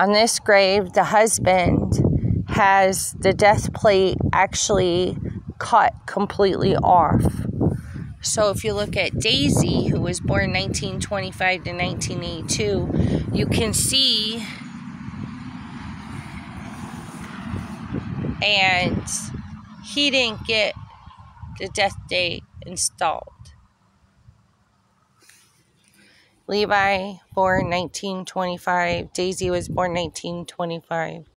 On this grave, the husband has the death plate actually cut completely off. So if you look at Daisy, who was born 1925 to 1982, you can see, and he didn't get the death date installed. Levi born 1925. Daisy was born 1925.